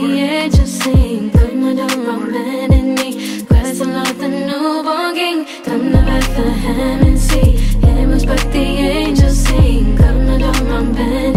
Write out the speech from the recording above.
angels sing. Come adore our man and me. Christ the Lord, the newborn King. Come to Bethlehem and see. Hymns but the angels sing. Come adore our man